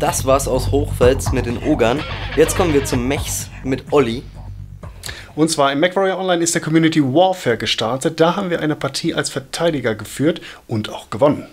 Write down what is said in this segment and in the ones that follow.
das war's aus Hochfels mit den Ogern. Jetzt kommen wir zum Mechs mit Olli. Und zwar im MechWarrior Online ist der Community Warfare gestartet. Da haben wir eine Partie als Verteidiger geführt und auch gewonnen.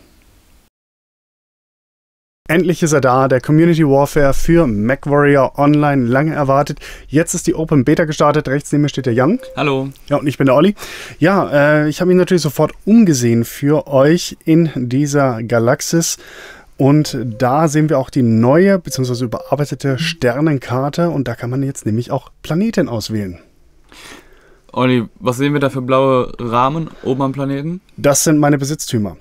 Endlich ist er da, der Community Warfare für MechWarrior Online, lange erwartet. Jetzt ist die Open Beta gestartet, rechts neben mir steht der Jan. Hallo. Ja, und ich bin der Olli. Ja, ich habe mich natürlich sofort umgesehen für euch in dieser Galaxis. Und da sehen wir auch die neue bzw. überarbeitete Sternenkarte und da kann man jetzt nämlich auch Planeten auswählen. Olli, was sehen wir da für blaue Rahmen oben am Planeten? Das sind meine Besitztümer.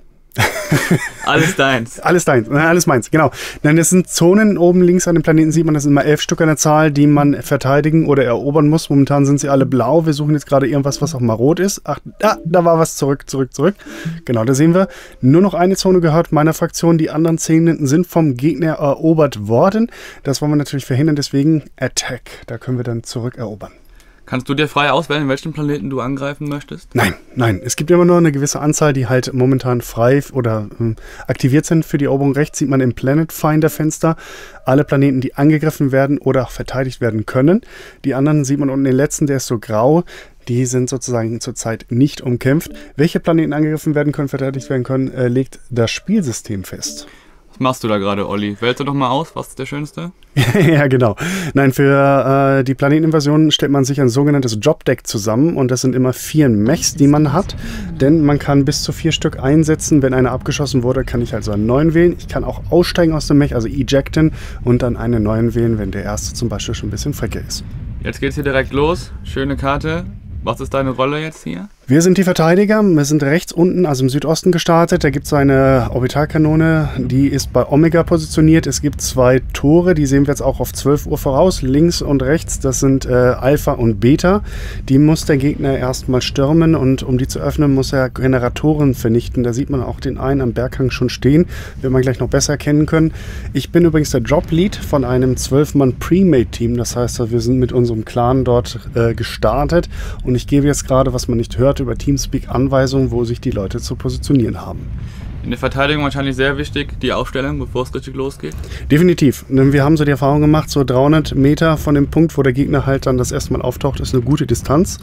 Alles deins. Alles deins, alles meins, genau. Nein, das sind Zonen, oben links an dem Planeten sieht man, das sind immer 11 Stück an der Zahl, die man verteidigen oder erobern muss. Momentan sind sie alle blau, wir suchen jetzt gerade irgendwas, was auch mal rot ist. Ach, da war was, zurück. Genau, da sehen wir, nur noch eine Zone gehört meiner Fraktion, die anderen 10 sind vom Gegner erobert worden. Das wollen wir natürlich verhindern, deswegen Attack, da können wir dann zurückerobern. Kannst du dir frei auswählen, welchen Planeten du angreifen möchtest? Nein. Es gibt immer nur eine gewisse Anzahl, die halt momentan frei oder aktiviert sind für die Eroberung. Rechts sieht man im Planet Finder Fenster alle Planeten, die angegriffen werden oder auch verteidigt werden können. Die anderen sieht man unten den letzten, der ist so grau. Die sind sozusagen zurzeit nicht umkämpft. Welche Planeten angegriffen werden können, verteidigt werden können, legt das Spielsystem fest. Was machst du da gerade, Olli? Wählst du doch mal aus, was ist der schönste? Ja, genau. Nein, für die Planeteninvasion stellt man sich ein sogenanntes Jobdeck zusammen und das sind immer 4 Mechs, die man hat, denn man kann bis zu 4 Stück einsetzen. Wenn einer abgeschossen wurde, kann ich also einen neuen wählen. Ich kann auch aussteigen aus dem Mech, also ejecten und dann einen neuen wählen, wenn der erste zum Beispiel schon ein bisschen frecke ist. Jetzt geht's hier direkt los. Schöne Karte. Was ist deine Rolle jetzt hier? Wir sind die Verteidiger. Wir sind rechts unten, also im Südosten gestartet. Da gibt es eine Orbitalkanone, die ist bei Omega positioniert. Es gibt 2 Tore, die sehen wir jetzt auch auf 12 Uhr voraus. Links und rechts, das sind Alpha und Beta. Die muss der Gegner erstmal stürmen und um die zu öffnen, muss er Generatoren vernichten. Da sieht man auch den einen am Berghang schon stehen, wird man gleich noch besser erkennen können. Ich bin übrigens der Job-Lead von einem 12-Mann Premade-Team. Das heißt, wir sind mit unserem Clan dort gestartet und ich gebe jetzt gerade, was man nicht hört, über Teamspeak Anweisungen, wo sich die Leute zu positionieren haben. In der Verteidigung wahrscheinlich sehr wichtig, die Aufstellung, bevor es richtig losgeht? Definitiv. Wir haben so die Erfahrung gemacht, so 300 Meter von dem Punkt, wo der Gegner halt dann das erste Mal auftaucht, ist eine gute Distanz.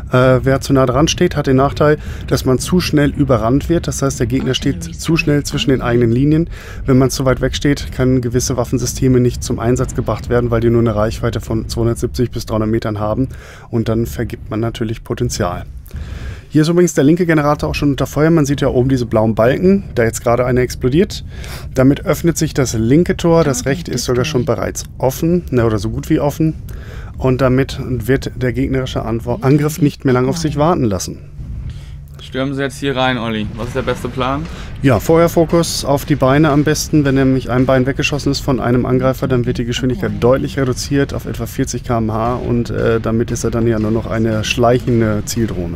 Wer zu nah dran steht, hat den Nachteil, dass man zu schnell überrannt wird. Das heißt, der Gegner steht zu schnell zwischen den eigenen Linien. Wenn man zu weit weg steht, können gewisse Waffensysteme nicht zum Einsatz gebracht werden, weil die nur eine Reichweite von 270 bis 300 Metern haben. Und dann vergibt man natürlich Potenzial. Hier ist übrigens der linke Generator auch schon unter Feuer. Man sieht ja oben diese blauen Balken, da jetzt gerade einer explodiert. Damit öffnet sich das linke Tor, das rechte ist sogar schon bereits offen, oder so gut wie offen. Und damit wird der gegnerische Angriff nicht mehr lange auf sich warten lassen. Stürmen Sie jetzt hier rein, Olli. Was ist der beste Plan? Ja, Feuerfokus auf die Beine am besten. Wenn nämlich ein Bein weggeschossen ist von einem Angreifer, dann wird die Geschwindigkeit deutlich reduziert auf etwa 40 km/h und damit ist er dann ja nur noch eine schleichende Zieldrohne.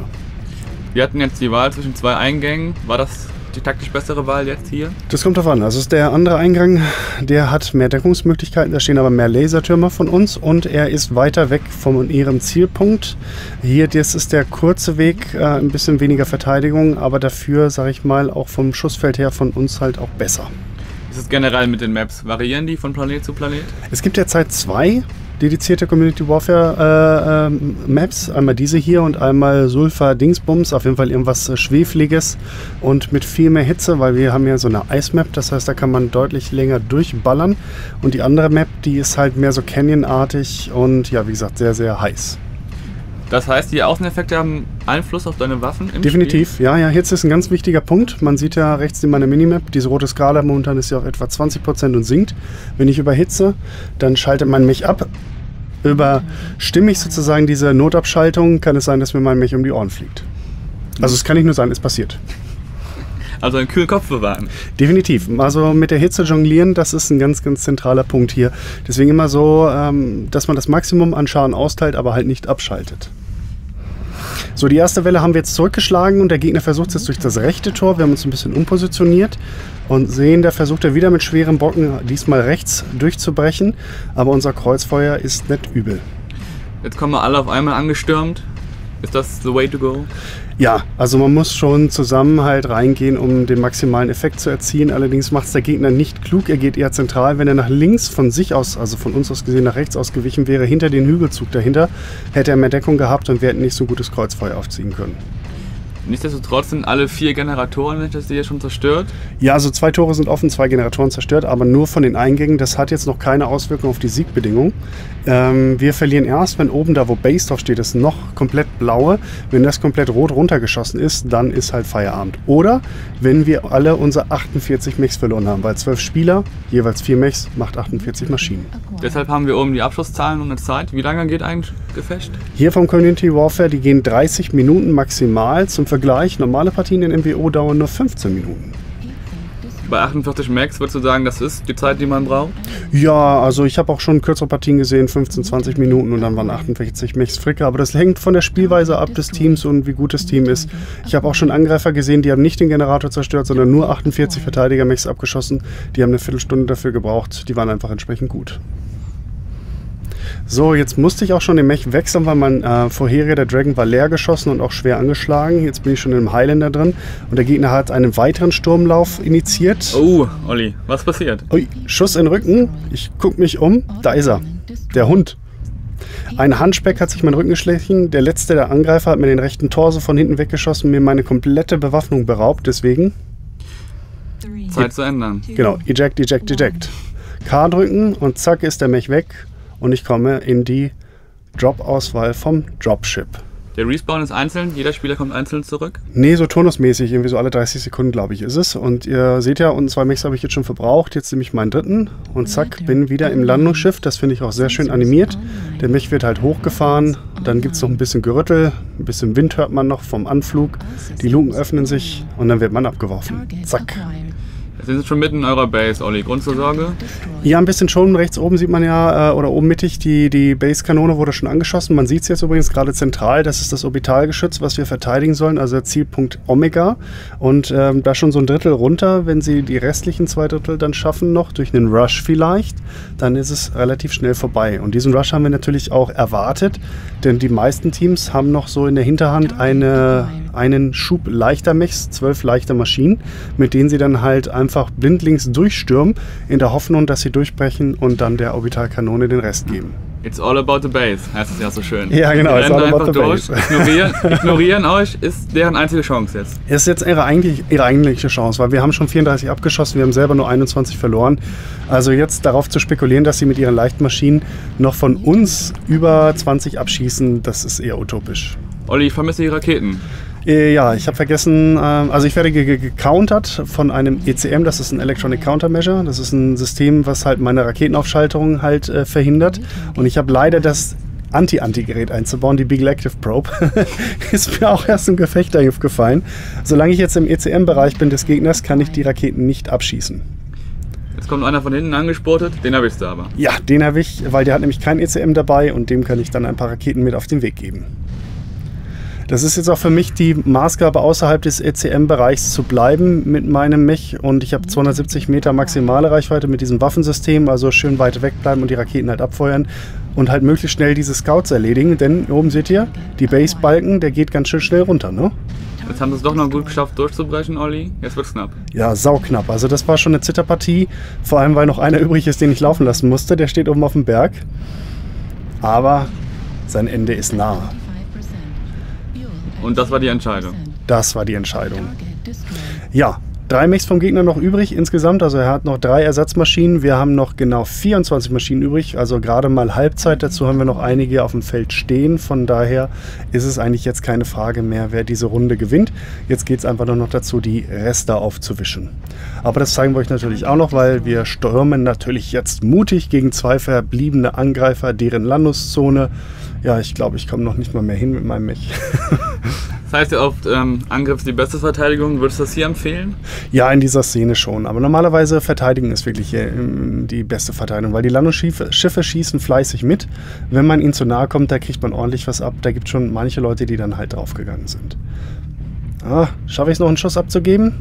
Wir hatten jetzt die Wahl zwischen 2 Eingängen. War das die taktisch bessere Wahl jetzt hier? Das kommt davon. Also ist der andere Eingang, der hat mehr Deckungsmöglichkeiten. Da stehen aber mehr Lasertürme von uns und er ist weiter weg von ihrem Zielpunkt. Hier, das ist der kurze Weg, ein bisschen weniger Verteidigung, aber dafür, sage ich mal, auch vom Schussfeld her von uns halt auch besser. Ist es generell mit den Maps? Variieren die von Planet zu Planet? Es gibt derzeit 2 dedizierte Community Warfare Maps. Einmal diese hier und einmal Sulfur Dingsbums. Auf jeden Fall irgendwas Schwefliges und mit viel mehr Hitze, weil wir haben ja so eine Eismap. Das heißt, da kann man deutlich länger durchballern. Und die andere Map, die ist halt mehr so Canyon-artig und ja, wie gesagt, sehr, sehr heiß. Das heißt, die Außeneffekte haben Einfluss auf deine Waffen im Definitiv, Spiel? Ja, Hitze ist ein ganz wichtiger Punkt. Man sieht ja rechts in meiner Minimap, diese rote Skala momentan ist ja auf etwa 20% und sinkt. Wenn ich überhitze, dann schaltet man mich ab. Überstimme ich sozusagen diese Notabschaltung, kann es sein, dass mir mein Mech um die Ohren fliegt. Also es kann nicht nur sein, es passiert. Also einen kühlen Kopf bewahren. Definitiv. Also mit der Hitze jonglieren, das ist ein ganz, ganz zentraler Punkt hier. Deswegen immer so, dass man das Maximum an Schaden austeilt, aber halt nicht abschaltet. So, die erste Welle haben wir jetzt zurückgeschlagen und der Gegner versucht es jetzt durch das rechte Tor. Wir haben uns ein bisschen umpositioniert und sehen, da versucht er wieder mit schweren Brocken diesmal rechts durchzubrechen. Aber unser Kreuzfeuer ist nicht übel. Jetzt kommen wir alle auf einmal angestürmt. Ist das the way to go? Ja, also man muss schon zusammen halt reingehen, um den maximalen Effekt zu erzielen. Allerdings macht es der Gegner nicht klug. Er geht eher zentral. Wenn er nach links von sich aus, also von uns aus gesehen nach rechts ausgewichen wäre, hinter den Hügelzug dahinter, hätte er mehr Deckung gehabt und wir hätten nicht so gutes Kreuzfeuer aufziehen können. Nichtsdestotrotz sind alle 4 Generatoren, wenn ich das sehe, schon zerstört. Ja, also 2 Tore sind offen, 2 Generatoren zerstört, aber nur von den Eingängen. Das hat jetzt noch keine Auswirkung auf die Siegbedingung. Wir verlieren erst, wenn oben da, wo Base drauf steht, ist noch komplett blaue. Wenn das komplett rot runtergeschossen ist, dann ist halt Feierabend. Oder wenn wir alle unsere 48 Mechs verloren haben, weil 12 Spieler, jeweils 4 Mechs, macht 48 Maschinen. Deshalb haben wir oben die Abschlusszahlen und eine Zeit. Wie lange geht ein Gefecht? Hier vom Community Warfare, die gehen 30 Minuten maximal. Zum Vergleich, normale Partien in MWO dauern nur 15 Minuten. Bei 48 Max würdest du sagen, das ist die Zeit, die man braucht? Ja, also ich habe auch schon kürzere Partien gesehen, 15, 20 Minuten und dann waren 48 Mechs Fricke. Aber das hängt von der Spielweise ab des Teams und wie gut das Team ist. Ich habe auch schon Angreifer gesehen, die haben nicht den Generator zerstört, sondern nur 48 Verteidiger-Mechs abgeschossen. Die haben eine Viertelstunde dafür gebraucht. Die waren einfach entsprechend gut. So, jetzt musste ich auch schon den Mech wechseln, weil mein vorheriger, der Dragon, war leer geschossen und auch schwer angeschlagen. Jetzt bin ich schon im Highlander drin und der Gegner hat einen weiteren Sturmlauf initiiert. Oh, Olli, was passiert? Ui, Schuss in den Rücken. Ich gucke mich um. Da ist er. Der Hund. Ein Handspeck hat sich meinen Rücken geschlichen. Der letzte, der Angreifer, hat mir den rechten Torso von hinten weggeschossen, mir meine komplette Bewaffnung beraubt. Deswegen Zeit zu ändern. Genau, eject, eject, eject. K drücken und zack ist der Mech weg. Und ich komme in die Drop-Auswahl vom Dropship. Der Respawn ist einzeln, jeder Spieler kommt einzeln zurück? Nee, so turnusmäßig, irgendwie so alle 30 Sekunden, glaube ich, ist es. Und ihr seht ja, unten 2 Mechs habe ich jetzt schon verbraucht. Jetzt nehme ich meinen dritten und zack, bin wieder im Landungsschiff. Das finde ich auch sehr schön animiert. Der Mech wird halt hochgefahren. Dann gibt es noch ein bisschen Gerüttel, ein bisschen Wind hört man noch vom Anflug. Die Luken öffnen sich und dann wird man abgeworfen. Zack. Jetzt sind Sie schon mitten in eurer Base, Olli. Grund zur Sorge? Ja, ein bisschen schon. Rechts oben sieht man ja, oder oben mittig, die Base-Kanone wurde schon angeschossen. Man sieht es jetzt übrigens gerade zentral. Das ist das Orbitalgeschütz, was wir verteidigen sollen, also der Zielpunkt Omega. Und da schon so ein Drittel runter. Wenn sie die restlichen 2 Drittel dann schaffen noch, durch einen Rush vielleicht, dann ist es relativ schnell vorbei. Und diesen Rush haben wir natürlich auch erwartet, denn die meisten Teams haben noch so in der Hinterhand einen Schub leichter Mechs, 12 leichter Maschinen, mit denen sie dann halt einfach blindlings durchstürmen, in der Hoffnung, dass sie durchbrechen und dann der Orbitalkanone den Rest geben. It's all about the base, heißt es ja so schön. Ja, genau. Die rennen einfach durch, ignorieren euch, ist deren einzige Chance jetzt. Es ist jetzt ihre eigentliche Chance, weil wir haben schon 34 abgeschossen, wir haben selber nur 21 verloren. Also jetzt darauf zu spekulieren, dass sie mit ihren leichten Maschinen noch von uns über 20 abschießen, das ist eher utopisch. Olli, ich vermisse die Raketen. Ja, ich habe vergessen, also ich werde gecountert von einem ECM, das ist ein Electronic Countermeasure. Das ist ein System, was halt meine Raketenaufschaltung halt verhindert. Und ich habe leider das Anti-Gerät einzubauen, die Beagle Active Probe. Ist mir auch erst im Gefecht gefallen. Solange ich jetzt im ECM-Bereich bin des Gegners, kann ich die Raketen nicht abschießen. Jetzt kommt einer von hinten angesportet, den erwischst du aber. Ja, den habe ich, weil der hat nämlich kein ECM dabei und dem kann ich dann ein paar Raketen mit auf den Weg geben. Das ist jetzt auch für mich die Maßgabe, außerhalb des ECM-Bereichs zu bleiben mit meinem Mech. Und ich habe 270 Meter maximale Reichweite mit diesem Waffensystem, also schön weit weg bleiben und die Raketen halt abfeuern und halt möglichst schnell diese Scouts erledigen. Denn oben seht ihr, die Base-Balken, der geht ganz schön schnell runter, ne? Jetzt haben sie es doch noch gut geschafft durchzubrechen, Olli. Jetzt wird's knapp. Ja, sauknapp. Also das war schon eine Zitterpartie. Vor allem, weil noch einer übrig ist, den ich laufen lassen musste. Der steht oben auf dem Berg. Aber sein Ende ist nah. Und das war die Entscheidung? Das war die Entscheidung. Ja, 3 Mechs vom Gegner noch übrig insgesamt. Also er hat noch 3 Ersatzmaschinen. Wir haben noch genau 24 Maschinen übrig. Also gerade mal Halbzeit. Dazu haben wir noch einige auf dem Feld stehen. Von daher ist es eigentlich jetzt keine Frage mehr, wer diese Runde gewinnt. Jetzt geht es einfach nur noch dazu, die Reste aufzuwischen. Aber das zeigen wir euch natürlich auch noch, weil wir stürmen natürlich jetzt mutig gegen 2 verbliebene Angreifer, deren Landungszone. Ja, ich glaube, ich komme noch nicht mal mehr hin mit meinem Mech. Das heißt ja oft, Angriff ist die beste Verteidigung. Würdest du das hier empfehlen? Ja, in dieser Szene schon. Aber normalerweise verteidigen ist wirklich die beste Verteidigung, weil die Landungsschiffe schießen fleißig mit. Wenn man ihnen zu nahe kommt, da kriegt man ordentlich was ab. Da gibt es schon manche Leute, die dann halt draufgegangen sind. Ah, schaffe ich es noch, einen Schuss abzugeben?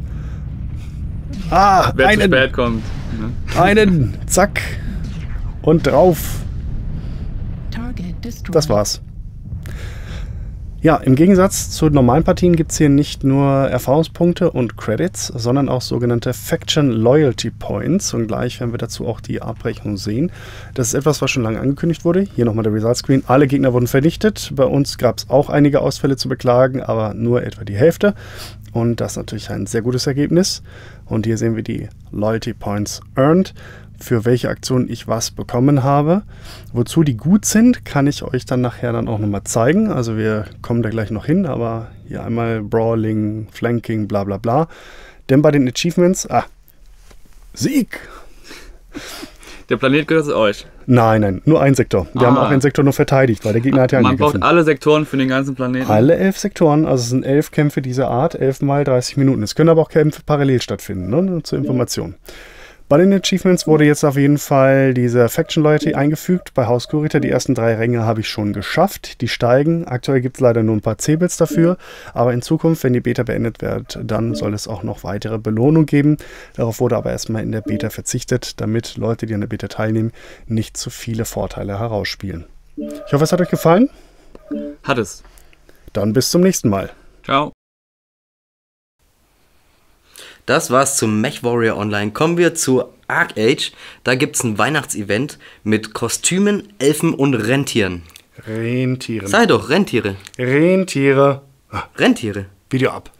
Ah, wer zu spät kommt. Ne? Einen, zack, und drauf. Das war's. Ja, im Gegensatz zu normalen Partien gibt es hier nicht nur Erfahrungspunkte und Credits, sondern auch sogenannte Faction Loyalty Points. Und gleich werden wir dazu auch die Abrechnung sehen. Das ist etwas, was schon lange angekündigt wurde. Hier nochmal der Result Screen. Alle Gegner wurden vernichtet. Bei uns gab es auch einige Ausfälle zu beklagen, aber nur etwa die Hälfte. Und das ist natürlich ein sehr gutes Ergebnis. Und hier sehen wir die Loyalty Points earned, für welche Aktion ich was bekommen habe. Wozu die gut sind, kann ich euch dann nachher dann auch nochmal zeigen. Also wir kommen da gleich noch hin, aber hier einmal Brawling, Flanking, bla bla bla. Denn bei den Achievements, Sieg! Der Planet gehört zu euch. Nein, nur ein Sektor. Wir haben auch einen Sektor nur verteidigt, weil der Gegner hat ja Man angegriffen. braucht alle Sektoren für den ganzen Planeten. Alle 11 Sektoren, also es sind 11 Kämpfe dieser Art, 11 mal 30 Minuten. Es können aber auch Kämpfe parallel stattfinden, ne? Nur zur Information. Bei den Achievements wurde jetzt auf jeden Fall diese Faction Loyalty eingefügt. Bei Haus Kurita, die ersten 3 Ränge habe ich schon geschafft. Die steigen. Aktuell gibt es leider nur ein paar C-Bills dafür. Aber in Zukunft, wenn die Beta beendet wird, dann soll es auch noch weitere Belohnung geben. Darauf wurde aber erstmal in der Beta verzichtet, damit Leute, die an der Beta teilnehmen, nicht zu viele Vorteile herausspielen. Ich hoffe, es hat euch gefallen. Hat es. Dann bis zum nächsten Mal. Ciao. Das war's zum MechWarrior Online. Kommen wir zu ArcheAge. Da gibt's ein Weihnachtsevent mit Kostümen, Elfen und Rentieren. Rentieren. Sei doch, Rentiere. Rentiere. Rentiere. Video ab.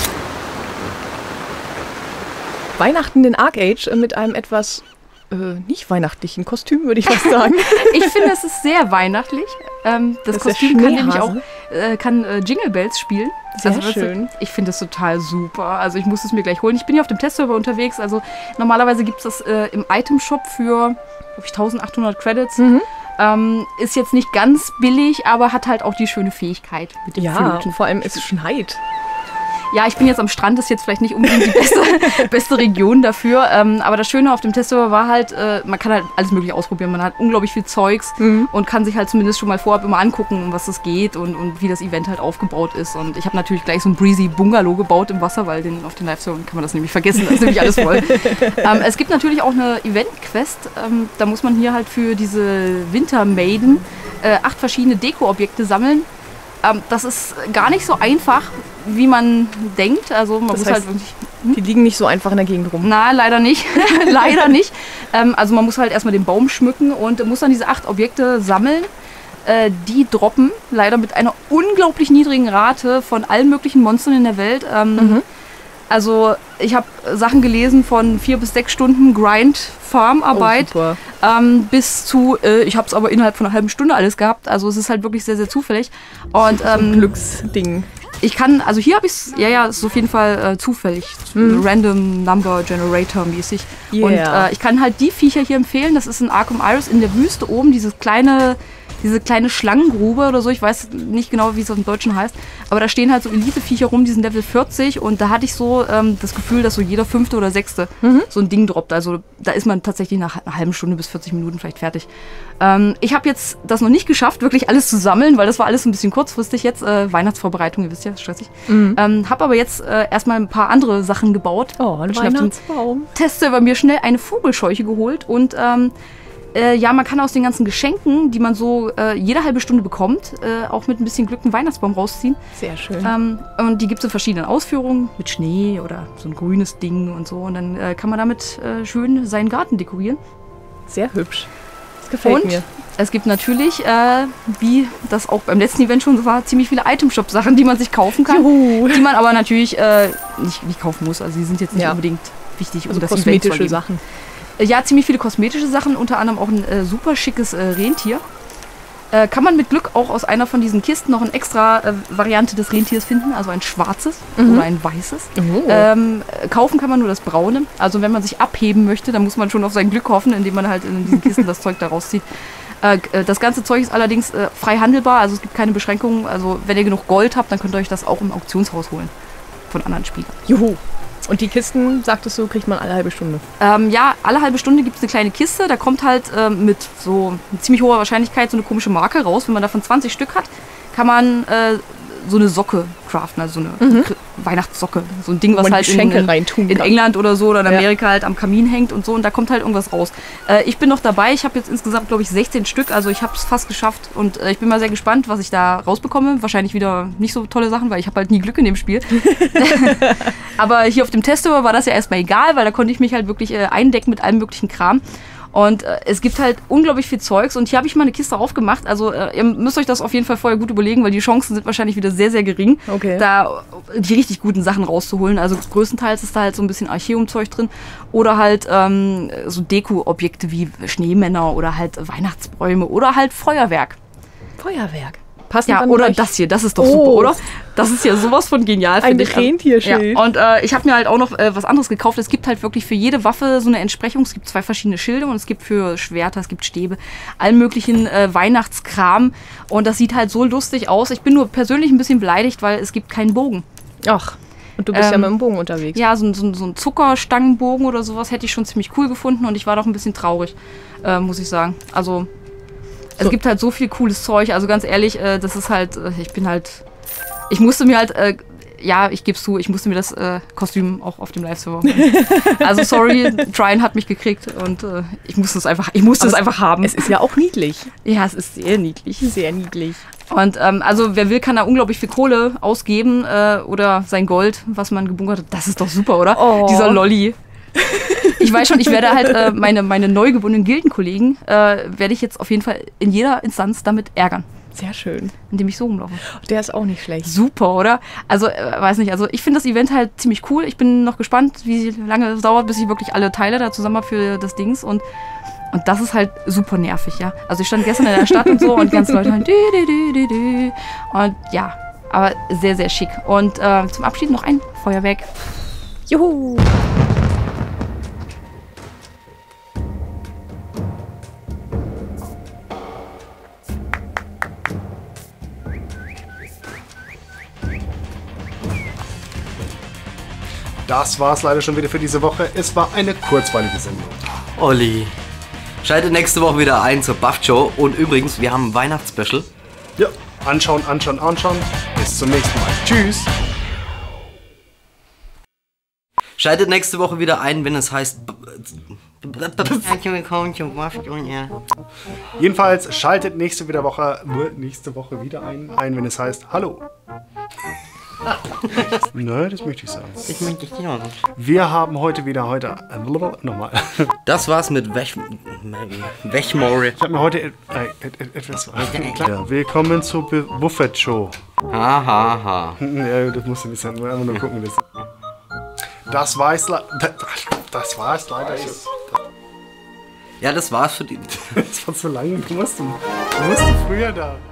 Weihnachten in ArcheAge mit einem etwas nicht weihnachtlichen Kostüm, würde ich fast sagen. Ich finde, es ist sehr weihnachtlich. Das ist Kostüm der kann nämlich auch Schneehase. Jingle Bells spielen. Sehr weißt du, schön. Ich finde es total super. Also ich muss es mir gleich holen. Ich bin hier auf dem Testserver unterwegs. Also normalerweise gibt es das im Item-Shop für 1800 Credits. Ist jetzt nicht ganz billig, aber hat halt auch die schöne Fähigkeit mit dem Ja, Flöten. und vor allem es schneit. Ja, ich bin jetzt am Strand, ist jetzt vielleicht nicht unbedingt die beste Region dafür. Aber das Schöne auf dem Testserver war halt, man kann halt alles Mögliche ausprobieren. Man hat unglaublich viel Zeugs und kann sich halt zumindest schon mal vorab immer angucken, um was es geht und wie das Event halt aufgebaut ist. Und ich habe natürlich gleich so ein breezy Bungalow gebaut im Wasser, weil auf den Live-Servern kann man das nämlich vergessen, da ist nämlich alles voll. Es gibt natürlich auch eine Event-Quest. Da muss man hier halt für diese Winter-Maiden 8 verschiedene Deko-Objekte sammeln. Das ist gar nicht so einfach, wie man denkt. Also man muss halt wirklich. Die liegen nicht so einfach in der Gegend rum. Na, leider nicht. Leider nicht. Also man muss halt erstmal den Baum schmücken und muss dann diese 8 Objekte sammeln. Die droppen leider mit einer unglaublich niedrigen Rate von allen möglichen Monstern in der Welt. Also ich habe Sachen gelesen von 4 bis 6 Stunden Grind-Farmarbeit bis zu, ich habe es aber innerhalb von einer halben Stunde alles gehabt. Also es ist halt wirklich sehr, sehr zufällig. Und ein Glücksding. Ich kann, also hier habe ich es, ja, ist auf jeden Fall zufällig, Random Number Generator mäßig. Yeah. Und ich kann halt die Viecher hier empfehlen. Das ist in Arkham Iris in der Wüste oben, diese kleine Schlangengrube oder so, ich weiß nicht genau, wie es im Deutschen heißt, aber da stehen halt so Elite-Viecher rum, die sind Level 40 und da hatte ich so das Gefühl, dass so jeder 5. oder 6. so ein Ding droppt. Also da ist man tatsächlich nach einer halben Stunde bis 40 Minuten vielleicht fertig. Ich habe jetzt das noch nicht geschafft, wirklich alles zu sammeln, weil das war alles ein bisschen kurzfristig jetzt. Weihnachtsvorbereitung, ihr wisst ja, ist stressig. Habe aber jetzt erstmal ein paar andere Sachen gebaut. Oh, ein Weihnachtsbaum. Testserver mir schnell eine Vogelscheuche geholt und ja, man kann aus den ganzen Geschenken, die man so jede halbe Stunde bekommt, auch mit ein bisschen Glück einen Weihnachtsbaum rausziehen. Sehr schön. Und die gibt es in verschiedenen Ausführungen, mit Schnee oder so ein grünes Ding und so. Und dann kann man damit schön seinen Garten dekorieren. Sehr hübsch. Das gefällt mir. Es gibt natürlich, wie das auch beim letzten Event schon so war, ziemlich viele Item-Shop-Sachen, die man sich kaufen kann. Juhu. Die man aber natürlich nicht kaufen muss. Also die sind jetzt nicht unbedingt wichtig, um also das Event zu kosmetische erleben. Sachen. Ja, ziemlich viele kosmetische Sachen, unter anderem auch ein super schickes Rentier. Kann man mit Glück auch aus einer von diesen Kisten noch eine extra Variante des Rentiers finden, also ein schwarzes oder ein weißes. Kaufen kann man nur das braune. Also wenn man sich abheben möchte, dann muss man schon auf sein Glück hoffen, indem man halt in diesen Kisten das Zeug da rauszieht. Das ganze Zeug ist allerdings frei handelbar, also es gibt keine Beschränkungen. Also wenn ihr genug Gold habt, dann könnt ihr euch das auch im Auktionshaus holen von anderen Spielern. Juhu. Und die Kisten, sagtest du, kriegt man alle halbe Stunde? Ja, alle halbe Stunde gibt es eine kleine Kiste. Da kommt halt mit so ziemlich hoher Wahrscheinlichkeit so eine komische Marke raus. Wenn man davon 20 Stück hat, kann man so eine Socke craften, also so eine Weihnachtssocke. So ein Ding, was man halt Geschenke reintun in kann. England oder so oder in Amerika halt am Kamin hängt und so. Und da kommt halt irgendwas raus. Ich bin noch dabei. Ich habe jetzt insgesamt, glaube ich, 16 Stück. Also ich habe es fast geschafft. Und ich bin mal sehr gespannt, was ich da rausbekomme. Wahrscheinlich wieder nicht so tolle Sachen, weil ich habe halt nie Glück in dem Spiel. Aber hier auf dem Testserver war das ja erstmal egal, weil da konnte ich mich halt wirklich eindecken mit allem möglichen Kram. Und es gibt halt unglaublich viel Zeugs und hier habe ich mal eine Kiste aufgemacht. Also ihr müsst euch das auf jeden Fall vorher gut überlegen, weil die Chancen sind wahrscheinlich wieder sehr, sehr gering, da die richtig guten Sachen rauszuholen. Also größtenteils ist da halt so ein bisschen Archeum-Zeug drin oder halt so Deko-Objekte wie Schneemänner oder halt Weihnachtsbäume oder halt Feuerwerk. Feuerwerk. Passend Ja, oder das hier, das ist doch super, oder? Das ist ja sowas von genial, finde ich. Ein Rentierschild. Ja. Und ich habe mir halt auch noch was anderes gekauft. Es gibt halt wirklich für jede Waffe so eine Entsprechung. Es gibt 2 verschiedene Schilde und es gibt für Schwerter, es gibt Stäbe, allen möglichen Weihnachtskram. Und das sieht halt so lustig aus. Ich bin nur persönlich ein bisschen beleidigt, weil es gibt keinen Bogen. Ach, und du bist ja mit dem Bogen unterwegs. Ja, so ein Zuckerstangenbogen oder sowas hätte ich schon ziemlich cool gefunden und ich war doch ein bisschen traurig, muss ich sagen. Also es gibt halt so viel cooles Zeug, also ganz ehrlich, das ist halt, ich musste mir halt, ich gebe es zu, ich musste mir das Kostüm auch auf dem Live-Server holen. Also sorry, Trine hat mich gekriegt und ich musste es einfach haben. Es ist ja auch niedlich. Ja, es ist sehr niedlich. Sehr niedlich. Und also wer will, kann da unglaublich viel Kohle ausgeben oder sein Gold, was man gebunkert hat. Das ist doch super, oder? Oh. Dieser Lolli. Ich weiß schon, ich werde halt meine neu gewonnenen Gildenkollegen werde ich jetzt auf jeden Fall in jeder Instanz damit ärgern. Sehr schön. Indem ich so rumlaufe. Der ist auch nicht schlecht. Super, oder? Also, weiß nicht, also ich finde das Event halt ziemlich cool. Ich bin noch gespannt, wie lange es dauert, bis ich wirklich alle Teile da zusammen habe für das Dings und das ist halt super nervig, ja. Also ich stand gestern in der Stadt und so und die ganzen Leute halt und ja, aber sehr, sehr schick. Und zum Abschied noch ein Feuerwerk. Juhu! Das war's leider schon wieder für diese Woche. Es war eine kurzweilige Sendung. Olli. Schaltet nächste Woche wieder ein zur Buff Show. Und übrigens, wir haben ein Weihnachtsspecial. Ja, anschauen. Bis zum nächsten Mal. Tschüss. Schaltet nächste Woche wieder ein, wenn es heißt... Jedenfalls schaltet nächste Woche wieder ein, wenn es heißt Hallo. Nö, das möchte ich sagen. Ich möchte dich auch. Wir haben heute nochmal. Das war's mit Wechmore. Ich habe mir heute etwas... Ja, willkommen zur Buffett Show. Hahaha. Ja, das musst du nicht sagen, einfach nur gucken. Das war es leider. Ja, das war's für die... Das war zu lange. Du musst früher da.